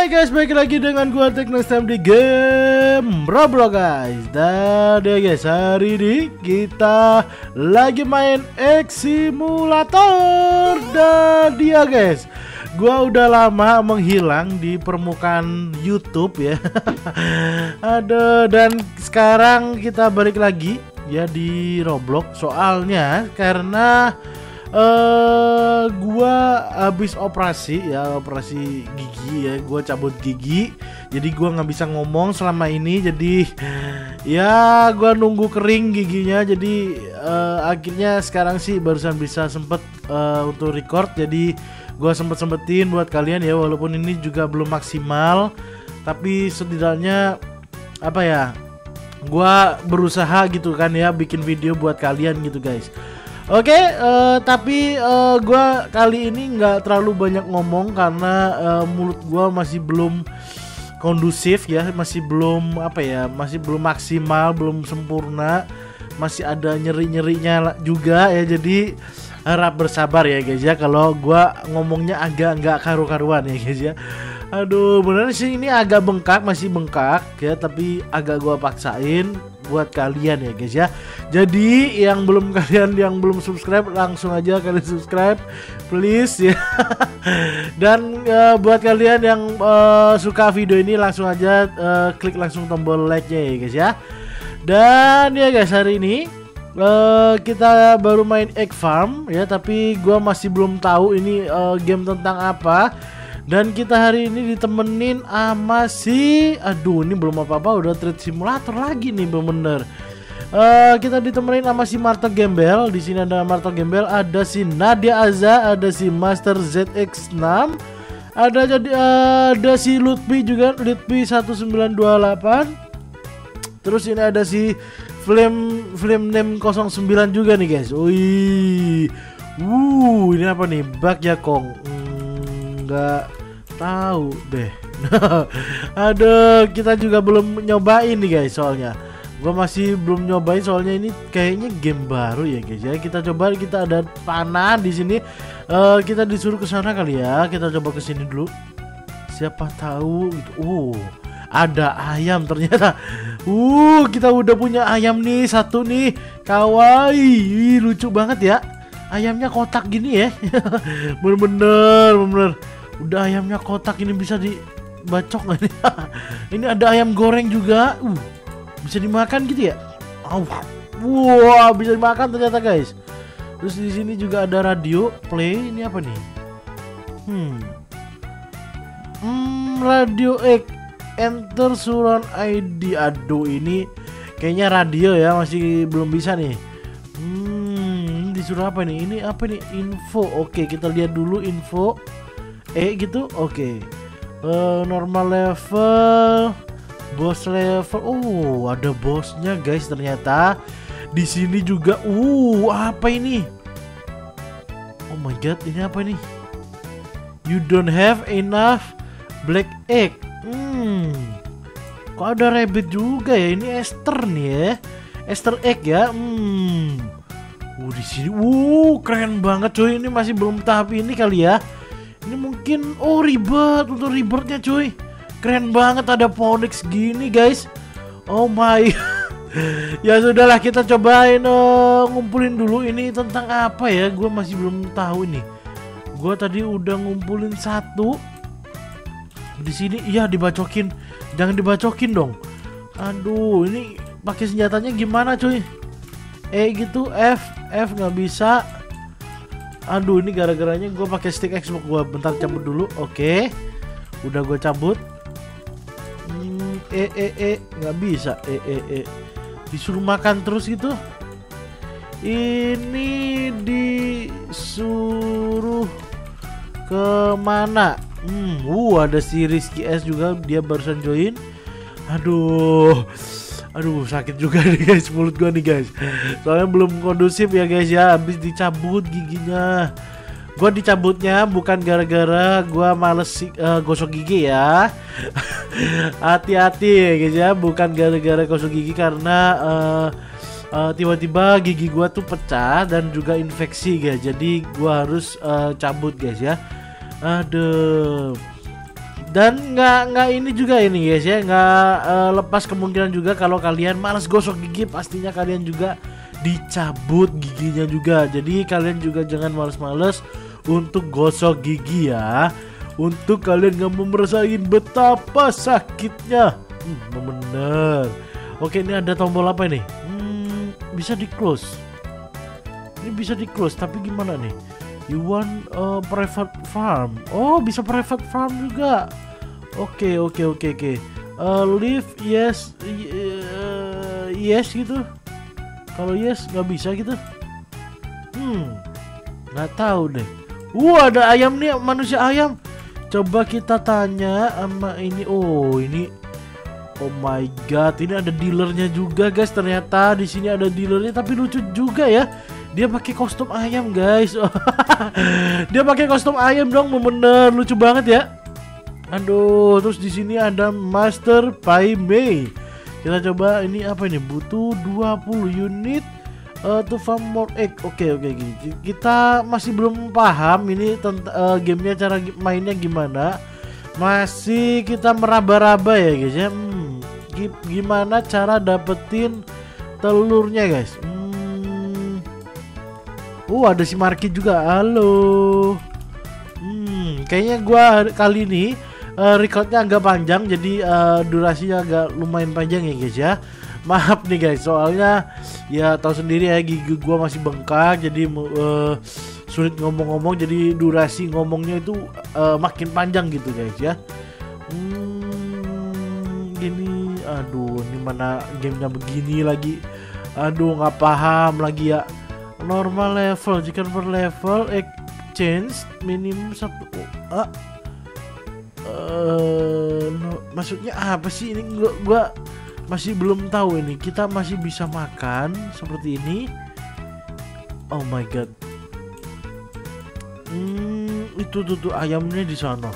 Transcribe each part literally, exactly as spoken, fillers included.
Hai guys, balik lagi dengan gua Teknox Time di game Roblox guys. Dan ya guys, hari ini kita lagi main X Simulator. Dan dia guys, gua udah lama menghilang di permukaan YouTube ya. Aduh, dan sekarang kita balik lagi ya di Roblox. Soalnya karena Uh, gua habis operasi ya, operasi gigi ya, gua cabut gigi, jadi gua nggak bisa ngomong selama ini. Jadi ya gua nunggu kering giginya. Jadi uh, akhirnya sekarang sih barusan bisa sempet uh, untuk record. Jadi gua sempet sempetin buat kalian ya, walaupun ini juga belum maksimal, tapi setidaknya apa ya, gua berusaha gitu kan ya, bikin video buat kalian gitu guys. Oke, okay, uh, tapi uh, gue kali ini nggak terlalu banyak ngomong karena uh, mulut gue masih belum kondusif ya, masih belum apa ya, masih belum maksimal, belum sempurna, masih ada nyeri-nyerinya juga ya. Jadi harap bersabar ya guys ya, kalau gue ngomongnya agak nggak karu-karuan ya guys ya. Aduh, bener sih ini agak bengkak, masih bengkak ya, tapi agak gue paksain buat kalian ya guys ya. Jadi yang belum kalian yang belum subscribe, langsung aja kalian subscribe please ya. Dan uh, buat kalian yang uh, suka video ini, langsung aja uh, klik langsung tombol like-nya ya guys ya. Dan ya guys, hari ini uh, kita baru main Egg Farm ya, tapi gua masih belum tahu ini uh, game tentang apa. Dan kita hari ini ditemenin sama si, aduh ini belum apa-apa udah Trade Simulator lagi nih bener-bener. Uh, kita ditemenin sama si Marta Gembel. Di sini ada Marta Gembel, ada si Nadia Aza, ada si Master Z X enam, ada jadi uh, ada si Lutfi juga, Lutfi satu sembilan dua delapan. Terus ini ada si Flame Flame Name nol sembilan juga nih guys. Wih, wuh ini apa nih? Bug ya Kong? Enggak tahu deh. Aduh, kita juga belum nyobain nih guys, soalnya gua masih belum nyobain, soalnya ini kayaknya game baru ya guys ya. Kita coba, kita ada panah di sini. Uh, kita disuruh ke sana kali ya. Kita coba ke sini dulu. Siapa tahu gitu. Uh, ada ayam ternyata. Uh, kita udah punya ayam nih satu nih. Kawaii, lucu banget ya. Ayamnya kotak gini ya. Bener-bener, bener. Udah ayamnya kotak, ini bisa dibacok nggak nih? Ini ada ayam goreng juga. Uh, bisa dimakan gitu ya? Oh, wow, bisa dimakan ternyata guys. Terus di sini juga ada radio play. Ini apa nih? Hmm, hmm radio X enter surround I D. Aduh, ini kayaknya radio ya, masih belum bisa nih. Hmm, disuruh apa nih? Ini apa nih? Info. Oke, kita lihat dulu info. Eh gitu, oke. Okay. Uh, normal level, boss level. Oh, ada bosnya guys ternyata. Di sini juga. Uh, apa ini? Oh my god, ini apa nih? You don't have enough black egg. Hmm. Kok ada rabbit juga ya? Ini Esther nih ya. Esther egg ya. Hmm. Uh, di sini. Uh, keren banget cuy. Ini masih belum tahap ini kali ya. Ini mungkin, oh ribet, untuk ribetnya cuy. Keren banget, ada Phoenix gini guys. Oh my. Ya sudahlah, kita cobain uh, ngumpulin dulu. Ini tentang apa ya, gue masih belum tahu ini. Gue tadi udah ngumpulin satu. Di sini iya dibacokin. Jangan dibacokin dong. Aduh, ini pakai senjatanya gimana cuy? E gitu, F, F nggak bisa. Aduh, ini gara-garanya gue pakai stick Xbox. Gue bentar cabut dulu. Oke, udah gue cabut. hmm, E E E nggak bisa. E E E disuruh makan terus gitu. Ini disuruh kemana? Hmm, uh ada si Rizky S juga, dia barusan join. Aduh, aduh sakit juga nih guys, mulut gua nih guys. Soalnya belum kondusif ya guys ya, habis dicabut giginya. Gua dicabutnya bukan gara-gara gua males uh, gosok gigi ya. Hati-hati ya guys ya, bukan gara-gara gosok gigi, karena uh, uh, tiba-tiba gigi gua tuh pecah dan juga infeksi guys. Jadi gua harus uh, cabut guys ya. Aduh. Dan nggak nggak ini juga ini guys ya, nggak uh, lepas kemungkinan juga kalau kalian malas gosok gigi, pastinya kalian juga dicabut giginya juga. Jadi kalian juga jangan males-males untuk gosok gigi ya, untuk kalian nggak mau merasain betapa sakitnya. Hmm, bener. Oke, ini ada tombol apa ini? Hmm, bisa di close. Ini bisa di close, tapi gimana nih? You want a private farm? Oh, bisa private farm juga. Oke, oke, oke, oke. Uh, leave yes, uh, yes gitu. Kalau yes nggak bisa gitu. Hmm, nggak tahu deh. Wah, ada ayam nih, manusia ayam. Coba kita tanya sama ini. Oh, ini. Oh my god, ini ada dealernya juga guys. Ternyata di sini ada dealernya, tapi lucu juga ya. Dia pakai kostum ayam guys. Dia pakai kostum ayam dong, bener lucu banget ya. Aduh, terus di sini ada Master Pai Mei. Kita coba ini apa ini? Butuh dua puluh unit uh, to farm more egg. Oke, oke, oke. Kita masih belum paham ini tentang uh, gamenya, cara mainnya gimana. Masih kita meraba-raba ya guys ya. Hmm, gimana cara dapetin telurnya guys? Hmm. Oh, ada si Marki juga. Halo. Hmm, kayaknya gua kali ini uh, recordnya agak panjang, jadi uh, durasinya agak lumayan panjang ya guys ya. Maaf nih guys, soalnya ya tahu sendiri ya, gigi gua masih bengkak, jadi uh, sulit ngomong-ngomong, jadi durasi ngomongnya itu uh, makin panjang gitu guys ya. Hmm, gini, aduh, ini mana gamenya begini lagi. Aduh, nggak paham lagi ya. Normal level, jika per level exchange minimum satu. Ah, uh, no, maksudnya apa sih ini? Gua, gua masih belum tahu ini. Kita masih bisa makan seperti ini. Oh my god. Hmm, itu tuh, tuh ayamnya di sana.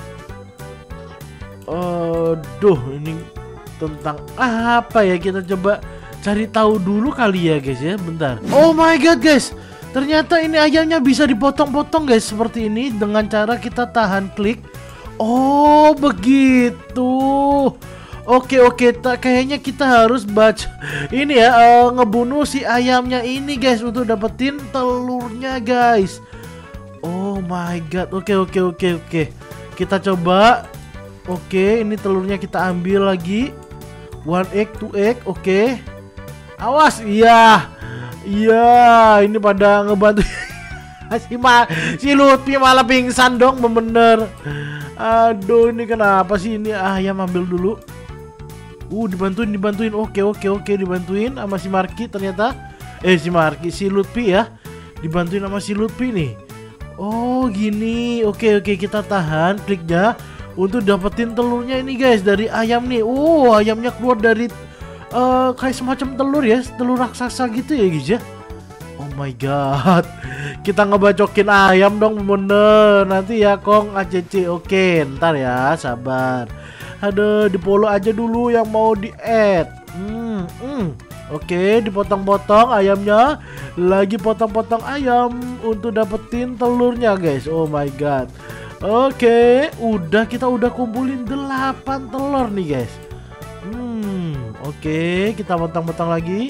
Aduh, ini tentang apa ya? Kita coba cari tahu dulu kali ya guys ya, bentar. Oh my god guys, ternyata ini ayamnya bisa dipotong-potong guys, seperti ini dengan cara kita tahan klik. Oh begitu. Oke oke, kayaknya kita harus baca ini ya, uh, ngebunuh si ayamnya ini guys untuk dapetin telurnya guys. Oh my god, oke oke oke oke. Kita coba. Oke, ini telurnya kita ambil lagi. One egg, two egg, oke. Awas, iya, iya, ini pada ngebantu. si, ma si Lutfi malah pingsan dong, bener. Aduh, ini kenapa sih ini ayam ambil dulu? Uh, dibantuin, dibantuin. Oke, oke, oke, dibantuin sama si Marki ternyata. Eh, si Marki, si Lutfi ya, dibantuin sama si Lutfi nih. Oh, gini. Oke, oke, kita tahan kliknya untuk dapetin telurnya ini guys dari ayam nih. Oh, ayamnya keluar dari Uh, kayak semacam telur ya, telur raksasa gitu ya guys ya. Oh my god, kita ngebacokin ayam dong bener. Nanti ya Kong A C C. Oke, ntar ya, sabar. Aduh, di follow aja dulu yang mau di add. Hmm, hmm. Oke, dipotong-potong ayamnya. Lagi potong-potong ayam untuk dapetin telurnya guys. Oh my god. Oke, udah kita udah kumpulin delapan telur nih guys. Hmm, oke, okay, kita potong-potong lagi.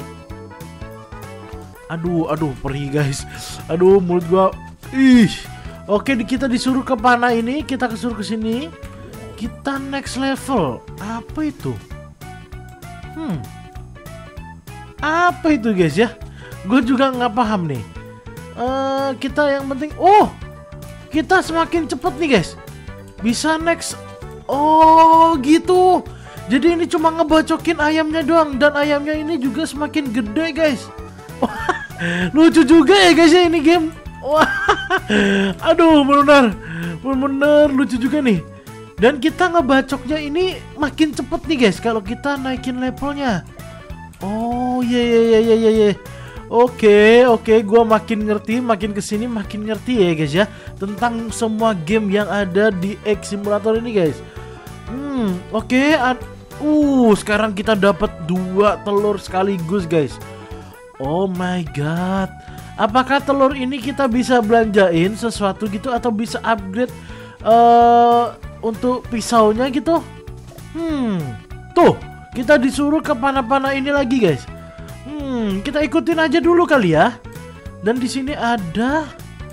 Aduh, aduh, perih guys. Aduh, mulut gua. Ih. Oke, okay, kita disuruh ke mana ini? Kita disuruh ke sini. Kita next level. Apa itu? Hmm. Apa itu guys ya? Gue juga nggak paham nih. Uh, kita yang penting. Oh, kita semakin cepet nih guys. Bisa next. Oh, gitu. Jadi ini cuma ngebacokin ayamnya doang, dan ayamnya ini juga semakin gede guys. Wah, lucu juga ya guys ya ini game. Wah, aduh benar, benar lucu juga nih. Dan kita ngebacoknya ini makin cepet nih guys kalau kita naikin levelnya. Oh iya iya iya iya iya. Oke oke, gua makin ngerti, makin kesini makin ngerti ya guys ya tentang semua game yang ada di Egg Simulator ini guys. Hmm oke. Okay. Uh, sekarang kita dapat dua telur sekaligus guys. Oh my god. Apakah telur ini kita bisa belanjain sesuatu gitu atau bisa upgrade uh, untuk pisaunya gitu. Hmm, tuh kita disuruh ke panah-panah ini lagi guys. Hmm, kita ikutin aja dulu kali ya. Dan di sini ada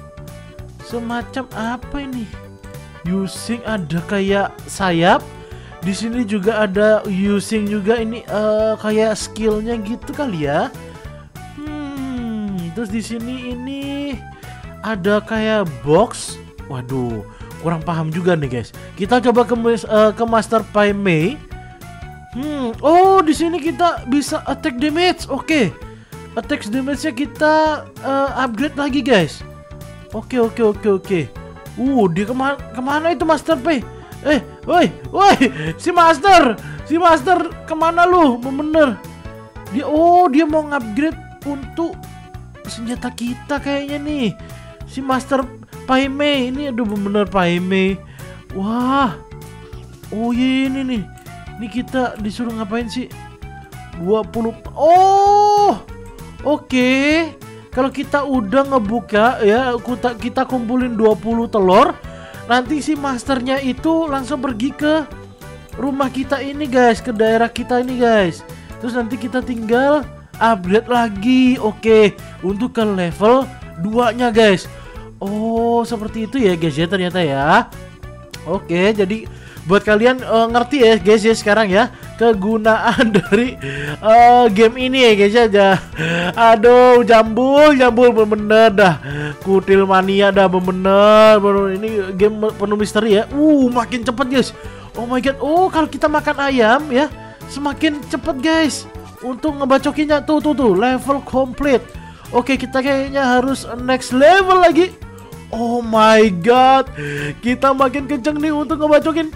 semacam apa ini? Using, ada kayak sayap. Di sini juga ada using juga, ini uh, kayak skillnya gitu kali ya. Hmm, terus di sini ini ada kayak box. Waduh, kurang paham juga nih guys. Kita coba ke uh, ke Master Pai Mei. Hmm, oh di sini kita bisa attack damage. Oke, okay. Attack damage-nya kita uh, upgrade lagi guys. Oke okay, oke okay, oke okay, oke. Okay. Uh, dia kemana kemana itu Master Pai? Eh, woi, woi, si Master, si Master kemana lu? Bener. Dia, oh dia mau ngupgrade untuk senjata kita kayaknya nih. Si Master Pai Mei ini, aduh bener Pai Mei. Wah, oh iya ini nih. Ini kita disuruh ngapain sih? dua puluh. Oh, oke. Okay. Kalau kita udah ngebuka ya, kita, kita kumpulin dua puluh telur. Nanti si masternya itu langsung pergi ke rumah kita ini guys, ke daerah kita ini guys. Terus nanti kita tinggal upgrade lagi. Oke, untuk ke level dua nya guys. Oh seperti itu ya guys ya ternyata ya. Oke, jadi buat kalian uh, ngerti ya guys ya sekarang ya kegunaan dari uh, game ini ya guys ya. Aduh, jambul jambul bener dah, kutil mania dah bener, bener. Ini game penuh misteri ya. Uh makin cepet guys. Oh my god. Oh kalau kita makan ayam ya semakin cepet guys untuk ngebacokinnya. Tuh tuh tuh level complete. Oke, kita kayaknya harus next level lagi. Oh my god, kita makin kenceng nih untuk ngebacokin.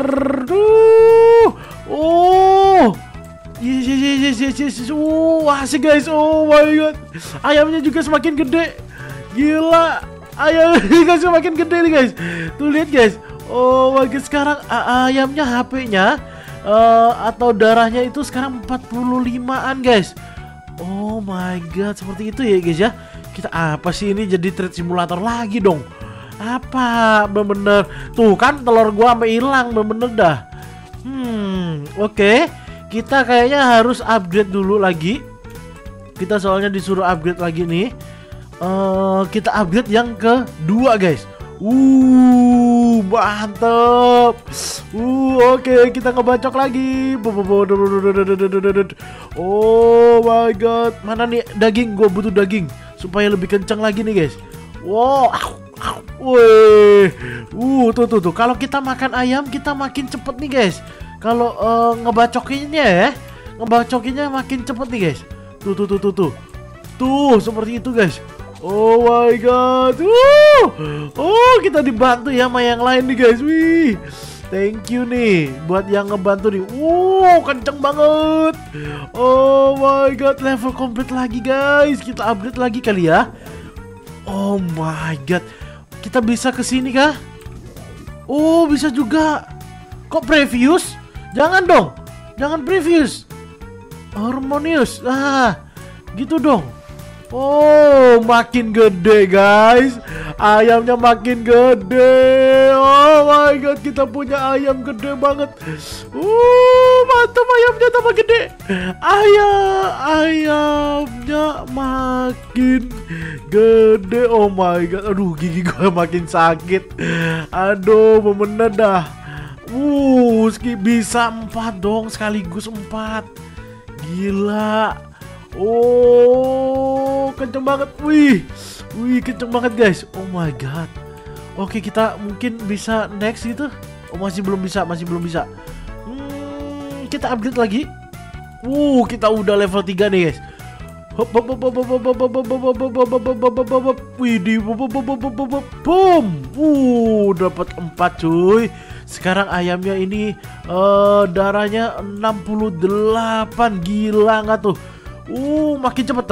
Oh, yes yes yes yes yes, yes. Oh asik guys. Oh my god, ayamnya juga semakin gede. Gila, ayamnya juga semakin gede nih guys. Tuh lihat guys. Oh my god, sekarang ayamnya H P-nya uh, atau darahnya itu sekarang empat puluh limaan guys. Oh my god, seperti itu ya guys ya. Kita apa sih ini, jadi trade simulator lagi dong? Apa bener-bener tuh kan telur gua sampai hilang bener-bener dah. Hmm oke, okay. Kita kayaknya harus upgrade dulu lagi. Kita soalnya disuruh upgrade lagi nih. uh, Kita upgrade yang kedua guys. Uh mantep. Uh oke, okay. Kita ngebacok lagi. Oh my god, mana nih daging? Gua butuh daging supaya lebih kencang lagi nih guys. Wow, wih, uh tuh tuh tuh. Kalau kita makan ayam kita makin cepet nih guys. Kalau uh, ngebacokinnya ya, ngebacokinnya makin cepet nih guys. Tuh tuh tuh tuh tuh, tuh seperti itu guys. Oh my god, uh, oh kita dibantu ya sama yang lain nih guys. Wih, thank you nih buat yang ngebantu nih. Wow, kenceng banget. Oh my god, level komplit lagi guys. Kita upgrade lagi kali ya. Oh my god, kita bisa ke sini kah? Oh bisa juga. Kok previous? Jangan dong, jangan previous. Harmonious, ah gitu dong. Oh makin gede guys, ayamnya makin gede. Oh my god, kita punya ayam gede banget. Uh mantap, ayamnya tambah gede. Ayam ayamnya makin gede. Oh my god, aduh gigi gue makin sakit. Aduh bener dah. Uh bisa empat dong, sekaligus empat. Gila. Oh kenceng banget. Wih, wih kenceng banget guys. Oh my god. Oke, kita mungkin bisa next gitu. Oh masih belum bisa, masih belum bisa. Hmm, kita upgrade lagi. Uh kita udah level tiga nih guys. Wih, di boom. Uh dapat empat cuy. Sekarang ayamnya ini uh, darahnya enam puluh delapan. Gila nggak tuh? Uh makin cepet.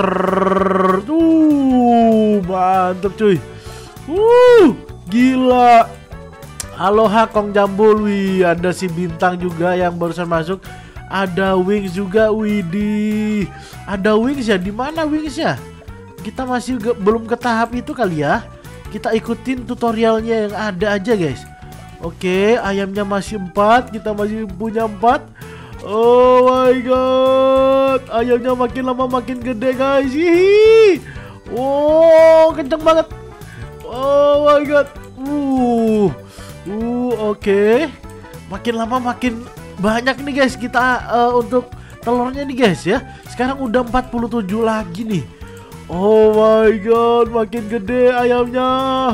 Uh mantep cuy. Uh gila. Aloha Kong Jambul. Wih, ada si bintang juga yang barusan masuk. Ada wings juga. Widih, ada wings ya. Di mana wingsnya? Kita masih belum ke tahap itu kali ya. Kita ikutin tutorialnya yang ada aja guys. Oke, ayamnya masih empat. Kita masih punya empat. Oh my god, ayamnya makin lama makin gede guys. Hihi. Oh, kenceng banget. Oh my god. Uh, uh, oke. Okay. Makin lama makin banyak nih guys kita uh, untuk telurnya nih guys ya. Sekarang udah empat puluh tujuh lagi nih. Oh my god, makin gede ayamnya.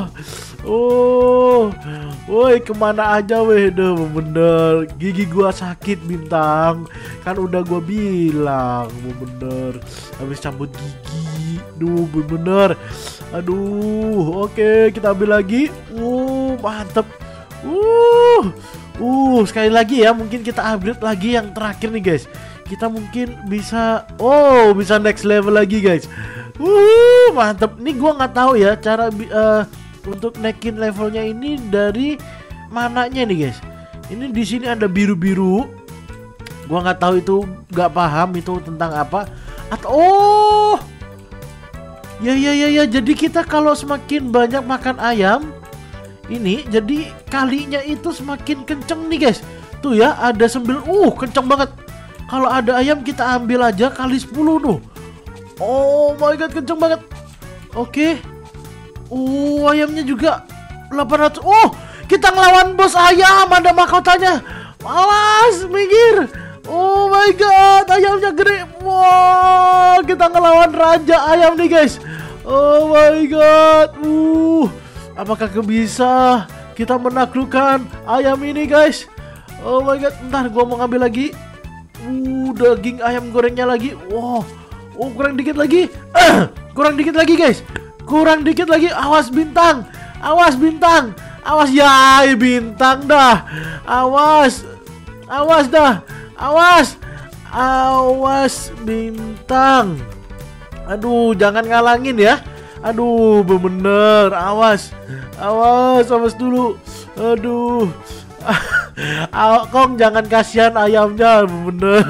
Oh, woi kemana aja weh, deh bener gigi gua sakit Bintang, kan udah gua bilang bener habis cabut gigi, duh bener, aduh. Oke kita ambil lagi, uh mantep, uh, uh sekali lagi ya, mungkin kita upgrade lagi yang terakhir nih guys, kita mungkin bisa, oh bisa next level lagi guys, uh mantep. Nih gua nggak tahu ya cara uh, untuk naikin levelnya ini dari mananya nih guys. Ini di sini ada biru-biru. Gua nggak tahu itu, nggak paham itu tentang apa. Atau oh, ya ya ya ya. Jadi kita kalau semakin banyak makan ayam ini, jadi kalinya itu semakin kenceng nih guys. Tuh ya ada sembilan. Uh kenceng banget. Kalau ada ayam kita ambil aja kali sepuluh tuh. Oh my god kenceng banget. Oke. Uh, ayamnya juga delapan ratus. Oh, kita ngelawan bos ayam, ada mahkotanya. Awas, minggir. Oh my god, ayamnya gede. Wow, kita ngelawan raja ayam nih guys. Oh my god. Uh, apakah bisa kita menaklukkan ayam ini guys? Oh my god, ntar gua mau ngambil lagi. Uh, daging ayam gorengnya lagi. Wow. Oh, kurang dikit lagi. Uh, kurang dikit lagi guys. Kurang dikit lagi, awas Bintang, awas Bintang, awas ya Bintang dah, awas, awas dah, awas, awas Bintang. Aduh, jangan ngalangin ya. Aduh, bener, awas, awas, awas dulu. Aduh, Kong jangan kasihan ayamnya, bener.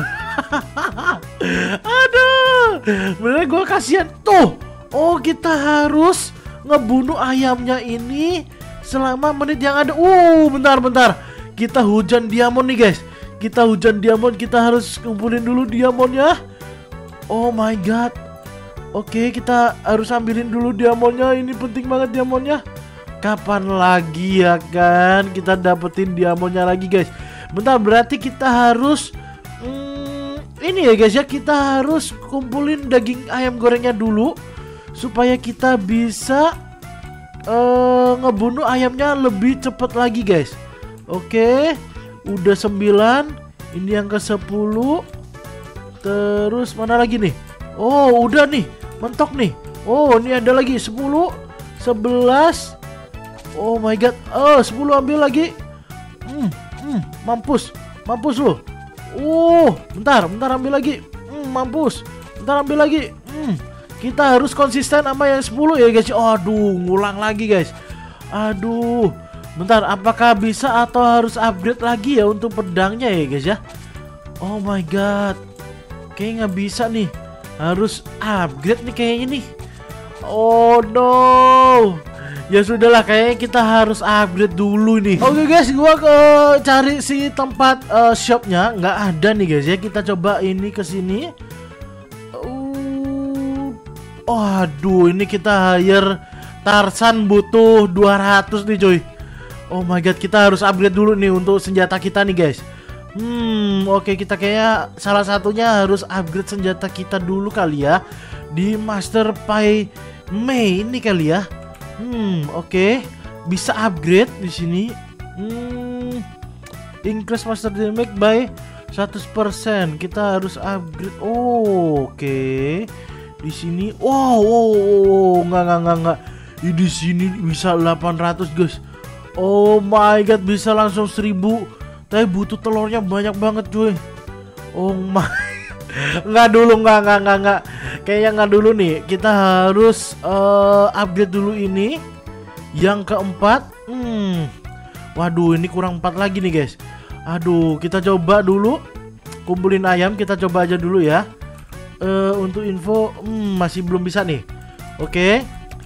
Aduh, bener gue kasihan tuh. Oh kita harus ngebunuh ayamnya ini selama menit yang ada. Uh bentar-bentar, kita hujan diamond nih guys. Kita hujan diamond, kita harus kumpulin dulu diamondnya. Oh my god. Oke kita harus ambilin dulu diamondnya. Ini penting banget diamondnya. Kapan lagi ya kan kita dapetin diamondnya lagi guys. Bentar, berarti kita harus hmm, ini ya guys ya, kita harus kumpulin daging ayam gorengnya dulu supaya kita bisa uh, ngebunuh ayamnya lebih cepat lagi guys. Oke, udah sembilan. Ini yang ke sepuluh. Terus mana lagi nih? Oh udah nih, mentok nih. Oh ini ada lagi sepuluh, sebelas. Oh my god. Oh sepuluh ambil lagi. Hmm, hmm, mampus. Mampus loh. Uh, bentar, bentar ambil lagi. Hmm, mampus. Bentar ambil lagi. Hmm. Kita harus konsisten sama yang sepuluh ya guys. Oh, aduh, ngulang lagi guys. Aduh. Bentar, apakah bisa atau harus upgrade lagi ya untuk pedangnya ya guys ya? Oh my god. Kayaknya nggak bisa nih. Harus upgrade nih kayaknya nih. Oh no. Ya sudahlah, kayaknya kita harus upgrade dulu nih. Oke okay guys, gua ke cari si tempat uh, shopnya, nggak ada nih guys ya. Kita coba ini ke sini. Oh, aduh, ini kita hire Tarzan butuh dua ratus nih coy. Oh my god, kita harus upgrade dulu nih untuk senjata kita nih guys. Hmm, oke okay, kita kayak salah satunya harus upgrade senjata kita dulu kali ya. Di Master Pai Mei ini kali ya. Hmm, oke. Okay. Bisa upgrade di sini. Hmm. Increase master damage by seratus persen. Kita harus upgrade. Oh, oke. Okay. Di sini, wow, wow, wow, nggak, nggak, nggak, nggak. Di sini bisa delapan ratus guys. Oh my god, bisa langsung seribu. Tapi butuh telurnya banyak banget cuy. Oh my, nggak dulu, nggak, nggak, nggak, nggak. Kayaknya nggak dulu nih. Kita harus uh, upgrade dulu ini. Yang keempat, hmm, waduh, ini kurang empat lagi nih guys. Aduh, kita coba dulu kumpulin ayam. Kita coba aja dulu ya. Uh, untuk info hmm, masih belum bisa nih. Oke,